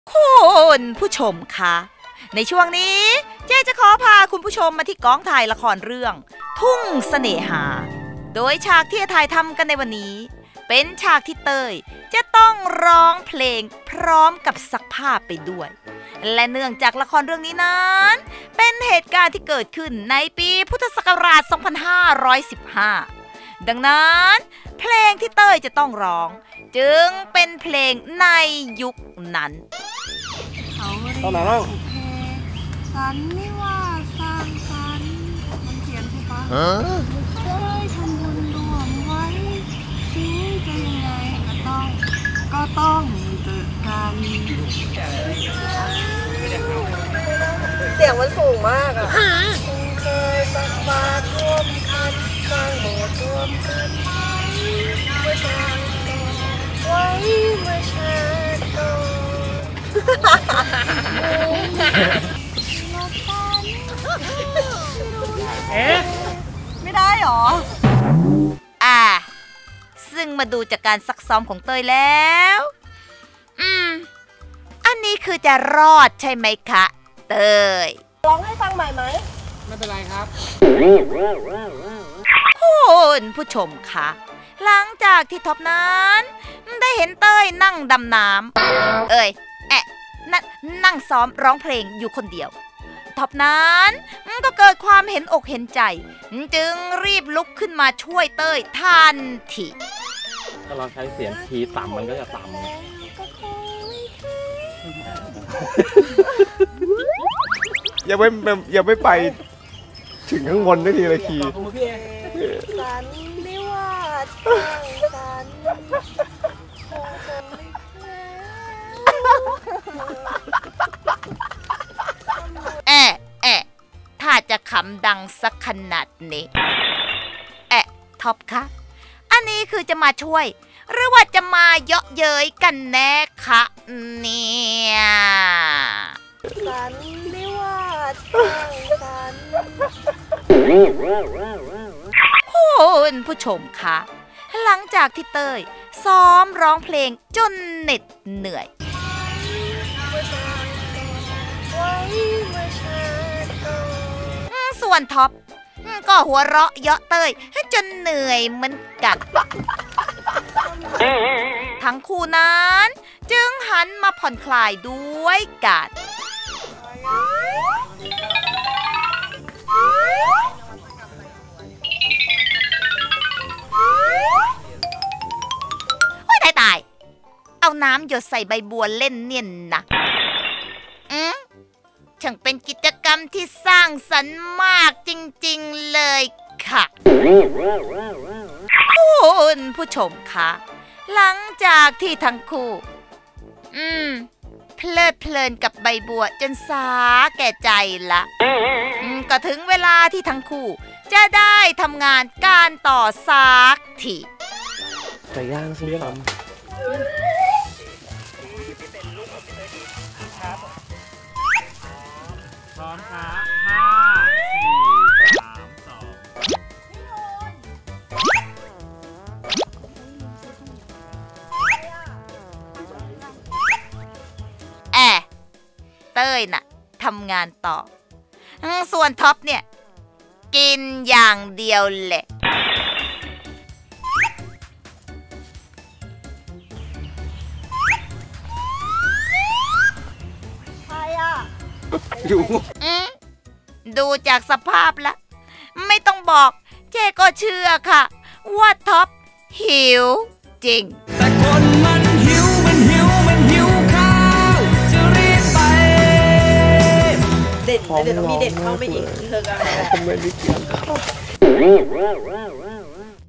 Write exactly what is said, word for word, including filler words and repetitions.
คุณผู้ชมคะในช่วงนี้เจ๊จะขอพาคุณผู้ชมมาที่กองถ่ายละครเรื่องทุ่งเสน่หาโดยฉากที่จะถ่ายทำกันในวันนี้เป็นฉากที่เต้ยจะต้องร้องเพลงพร้อมกับซักผ้าไปด้วยและเนื่องจากละครเรื่องนี้นั้นเป็นเหตุการณ์ที่เกิดขึ้นในปีพุทธศักราช สองพันห้าร้อยสิบห้า ดังนั้นเพลงที่เต้ยจะต้องร้องจึงเป็นเพลงในยุคนั้นตอนไหนบ้างสันนิวาสร้างสรรค์มันเขียนใช่ปะได้ทำบุญรวมไว้ชีวิตจะยังไงก็ต้องก็ต้องเจอกันเสียงมันสูงมากอ่ะเคยตักบาตรร่วมกันสร้างโบสถ์ร่วมกันไว้เมื่อชาติไว้เมื่อชาติก่อนเอ๊ะไม่ได้หรออ่าซึ่งมาดูจากการซักซ้อมของเต้ยแล้วอืมอันนี้คือจะรอดใช่ไหมคะเต้ยร้องให้ฟังใหม่ไหมไม่เป็นไรครับคุณผู้ชมคะหลังจากที่ท็อปนั้นได้เห็นเต้ยนั่งดำน้ำเอ้ยแอะนั่งซ้อมร้องเพลงอยู่คนเดียวท็อปนั้นก็เกิดความเห็นอกเห็นใจจึงรีบลุกขึ้นมาช่วยเต้ยทันทีถ้าเราใช้เสียงคีย์ต่ำมันก็จะต่ำอย่าไม่อย่าไม่ไปถึงข้างบนได้ทีละคีย์สันนิวาสสร้างสรรค์แอะแอะถ้าจะขำดังสักขนาดนี้แอะท็อปคะอันนี้คือจะมาช่วยหรือว่าจะมาเยาะเย้ยกันแน่คะเนี่ยสันนิวาสสร้างสรรค์คุณผู้ชมคะหลังจากที่เต้ยซ้อมร้องเพลงจนเหน็ดเหนื่อยส่วนท็อปก็หัวเราะเยาะเต้ยจนเหนื่อยเหมือนกันทั้งคู่นั้นจึงหันมาผ่อนคลายด้วยกันโอ้ยตายตายเอาน้ำหยดใส่ใบบัวเล่นเนียนนะอืมช่างเป็นกิจกรรมที่สร้างสรรค์มากจริงๆเลยค่ะคุณผู้ชมคะหลังจากที่ทั้งคู่อืมเพลิดเพลินกับใบบัวจนสาแก่ใจละก็ถึงเวลาที่ทั้งคู่จะได้ทำงานการต่อสักทีไก่ย่างส้มตำพร้อมครับห้าสี่สามสองแอะเต้ยน่ะทำงานต่อส่วนท็อปเนี่ยกินอย่างเดียวแหละดูจากสภาพแล้วไม่ต้องบอกเจ๊ก็เชื่อค่ะว่าท็อปหิวจริงแต่คนมันหิวมันหิวมันหิวข้าวจะรีบไปเด่นเดี๋ยวต้องมีเด่นเข้าไปอีกเธอกันไม่ได้เกี่ยว